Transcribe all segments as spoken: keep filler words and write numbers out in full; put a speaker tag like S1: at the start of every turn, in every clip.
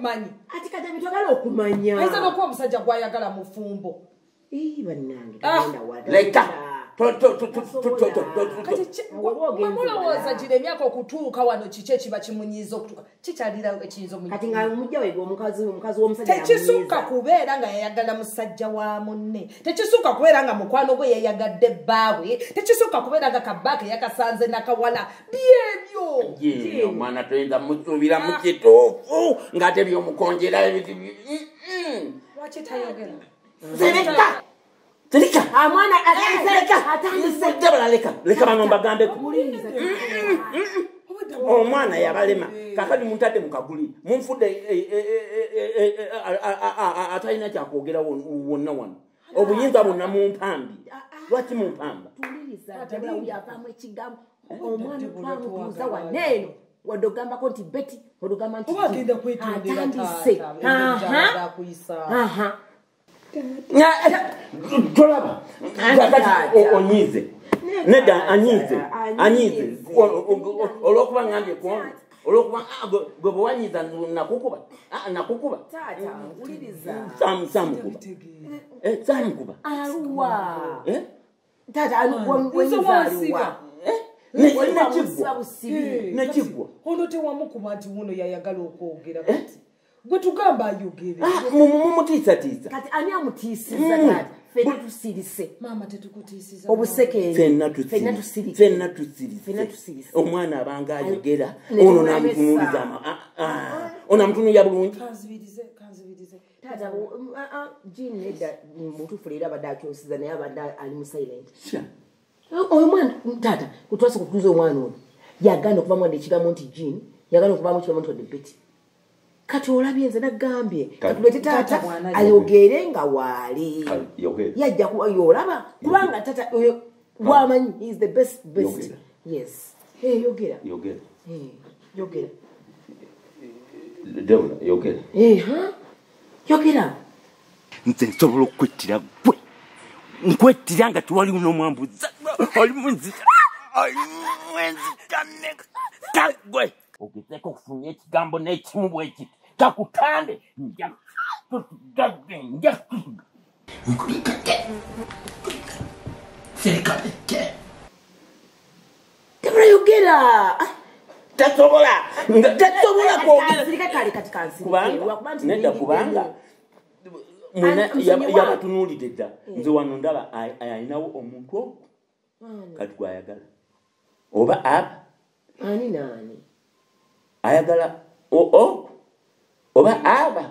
S1: kumanyi.
S2: Ati kati bitwagala okumanya.
S1: Ayinza n'okuba omusajja gw'ayagala mu fumbo.
S2: Ii bannange tugenda wada.
S3: Leka.
S1: Mamulowooza gira emyaka okutuuka wano kiki ekiba kimunyiiza okutuuka kikyalira ekiyinza omunyiiza.
S2: Kati nga mujja weega omukazi omukazi w'omusajja
S1: tekisukka kubeera nga yayagala musajja wa munne, tekisukka kubeera nga mukwano gwe yayagadde bbaawe, tekisukka kubeera nga kabaake yakasanze nakawala byebyo.
S3: Ye omwana toyinza musuubira mu kituufu ng'ate by'omukonjera ebiti.
S1: Lwaki tayogera?
S3: Sereka Sereka
S2: amwana asereka
S3: atandise jabala leka leka bano mbagambe ko omwana yabalema kakati muntadde mukaguli munfudde atayina kyakwogera wonna wano obuyinza bwonna mumpambi lwaki mumpamba
S2: tuliriza yavaamu ekigambo omwana twamubuuza waneeno wadde ogambako nti beti odogamba nti atandise
S3: tolaba onyize nedda anyize anyize olwokuba ngambye kuona olwokuba gwe bwe wanyiza nakukuba nakukuba samukuba samukuba
S2: aluwa
S3: Eh?
S2: tata aluwa aluwa
S3: nekigwa
S1: ono tewamukuba nti wuno yayagala okwogera kati gwe tugamba ayogere
S3: mumutiisatiisa
S2: kati ani amutiisiza kati fenna tusirise
S1: maama tetukutiisiza
S2: obusekeeri
S3: fenna tusirise omwana abanga ayogera ono namutunuuliza ono amutunuulya bulungi
S1: kanzibirize kanzibirize
S2: tata jini nedda mutuufu leero abadde akyosiza naye abadde ali mu silent oyo mwana tata kutwasa kutuuza omwana ono yaganda okuva mwanda ekigambo nti jini yaganda okuvamu ekigambo nti wadde beti kati olabye nze nagambye katulete taata ayogere nga waali yajja yolaba kubanga taata oyo wamanyi he is the best best yes hey yogera
S3: yogera
S2: hey yogera
S3: Debula yogera
S2: eh ha yogera
S3: nze nsobola okwettira gwe nkwettira nga tewali n'omwambuza oli munzika oli mwenzikane kagwe ogezeko okufunya ekigambo n'ekimu bwekiti kakutande nja nja nkulikate serikate
S2: Debula yogera
S3: tasobola tasobola kwogera
S2: sirika kale kati kansi
S3: kubanga nedda kubanga mwena yabatunuulidde dda nze wano ndaba ayinawo omuntu ogwo kati gwayagala oba aba
S2: ani naani
S3: ayagala o oba aba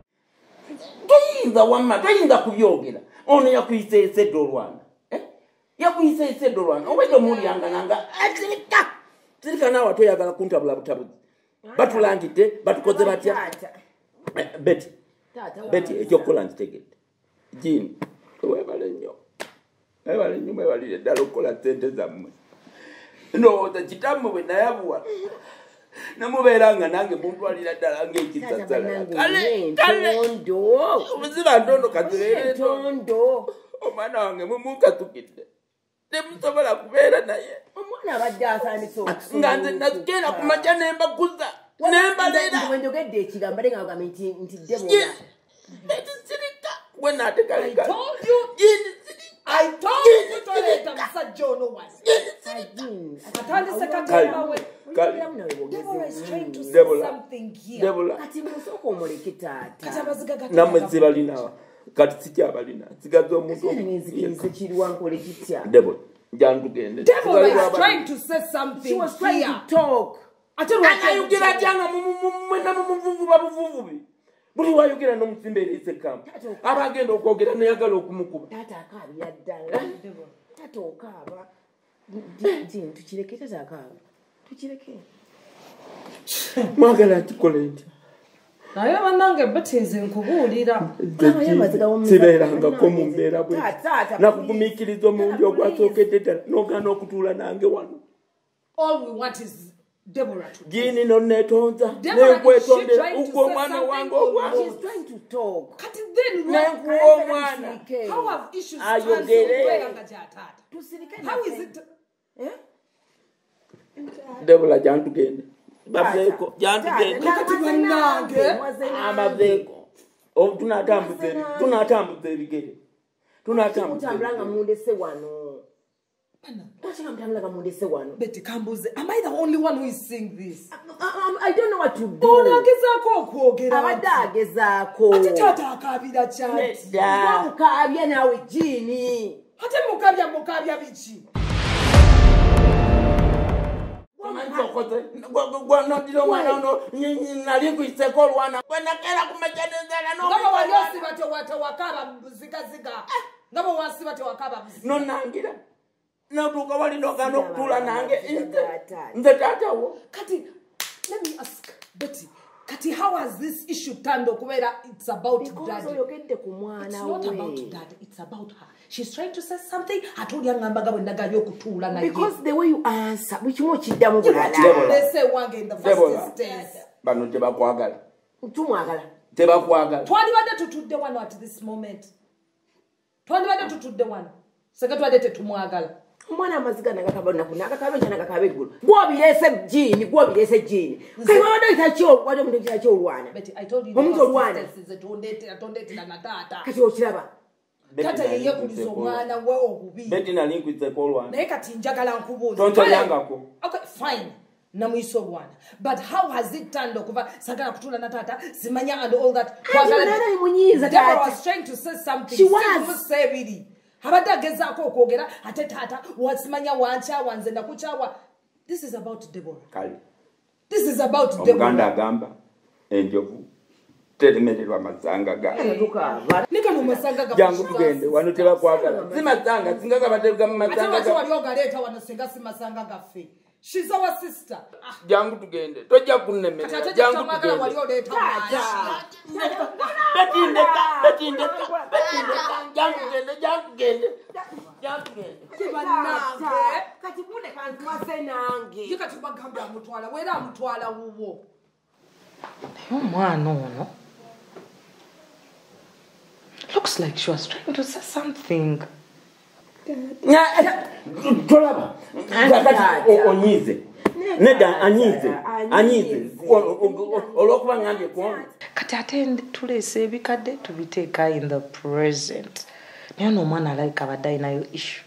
S3: toyinza wamma toyinza kubyogera ono yakuyisa esedde olwana yakuyise iseddo lwange obwedde omulyanga nanga atirika tirika naawe toyagala kuntabula butabuzi batulangidde batukoze batya beti beti ekyokukola nkitegedde jini webale nnyo webale nnyo mwebalire ddala okukola sente zammwe ndowooza kitammwe bwe nayabuwa namubeera nga nange muntwalira ddala ngaekisasala kale kale obuziba ntondo kazibeere ntondo omwana wange mumunkasukidde temusobola kubeera naye
S2: omwana abadde asandise
S3: nga nze nagenda ku makya nembakuza nembaleera
S2: ekigambo ate nga bagambe nti debola
S3: ekisirika gwe naatekaleka
S1: I told you to let them say John was. Atandise katemba we. Deborah is trying to say something here.
S3: Deborah.
S2: Kati musoko omuleke taata.
S1: Kati Amaziga gati.
S3: Namwe zibalina. Kati sitya balina. Sigazo omuntu.
S2: Nzikirize kirwa nkole kitya.
S3: Deborah. Jantugende.
S1: Deborah is trying to say something.
S2: She was trying
S1: here.
S2: to talk.
S3: Anayogera janga mwena mumuvuvu babuvuvu. Buli wayogera n'omusimbe ese kamp. Abagenda okwogera neyagala okumukuba.
S2: Taata akaabira ddala. Taata okaaba. Jini tukireke taata akaaba. Tukireke.
S3: Mwagala tukole ntya.
S1: Naye bannange betinze nkubuulira.
S3: Sibeerangako mu mbeera bwe. Nakugumiikiriza omundi ogwasookedde ddala n'ogaana okutuula nange wano.
S1: All we want is Deborah to
S3: Jini no netonza nekwetondera uko omwana wange ogwange.
S2: She's trying to talk.
S1: Kati then
S3: Nenkuwa omwana.
S1: How have issues
S3: ayogere.
S1: How is it?
S2: Eh?
S3: Deborah jantugende. Babeeko jantugende.
S1: Kati bannange.
S3: Amabeeko. O tunatambuze tunatambuze ebigere. Tunatambuze.
S2: Mutambulanga mundese wano.
S1: Betty Kambuze, am I the only one who is seeing this?
S2: I, I, I don't know what to do.
S1: Onagezako okwogera.
S2: Abadagezako.
S1: Ate taata akaabira kyati.
S2: Wamukaabya nawe Jini.
S1: Ate mukabya mukabya biki?
S3: Wamanzokoze. Gwanodira omwana ono nali nkuyiseko olwana. Gwenakera kumechanezera no.
S1: Ngabo waliosi bate wate wakaba zigaziga. Ngabo wasi bate wakaba muzika.
S3: No nangira. Natuka wali nogano kutula nange nze taata wo.
S1: Kati, let me ask Betty, Kati, how has this issue turned okubeera it's about daddy?
S2: It's
S1: not about daddy, it's about her. She's trying to say something. Atuli angambaga wendaga yokutuula naye.
S2: Because the way you answer, which mo kiddamu
S1: bulala. Let's say wange in the first instance.
S3: Bano tebakwagala.
S2: Tumwagala.
S3: Tebakwagala.
S1: Twandibadde tutudde wano at this moment. Twandibadde tutudde wano. Seka twadde tetumwagala.
S2: Mwana Amaziga nagakaba naku nagakaba nchana gakaba eggulu. Gwobirese Jini, gwobirese Jini. Kati wado itachyo, wado muntu itachyo olwana.
S1: Betty, I told you
S2: the
S1: olwana. Atondete, atondete na natata.
S2: Kati okiraba.
S1: Kata yeye kulizo mwana we obubi.
S3: Betty na link with the olwana.
S1: Naye kati njagala nkubuuza.
S3: Tonto yangako.
S1: Okay, fine. Namuiso olwana. But how has it turned okuva sagala kutula natata, simanya and all that. Deborah was trying to say something.
S2: She was.
S1: Habada gezaako okwogera ate taata wasimanya wancha wanze nakuchawa. This is about Deborah.
S3: Kali.
S1: This is about Deborah.
S3: Omuganda agamba enjovu teremererwa masanga ga.
S1: Nika no masanga ga.
S3: Jangu tugende wano teba kwagala. Si masanga singa kabatega masanga
S1: ga. Ate wali ogaleta wano singa si masanga gaffe. She's our sister.
S3: Jangu tugende. Tojja kunnemerera. Jangu tugende.
S1: Wali oleta.
S3: Betinde betinde betinde. Jangu tugende jangu tugende. Jangu tugende.
S1: Kibanake.
S2: Kati kunde kantu wase nange.
S1: Yika tubagamba amutwala. Wera amutwala wuwo.
S4: Omwana ono. Looks like she was trying to say something.
S3: Tolaba. Onyize. Neda anyize. Anyize. Olokuba ngambye kwa.
S4: Kati ate tulese ebikadde tubiteeka in the present. Naye n'omwana alabika abadde alinayo issue.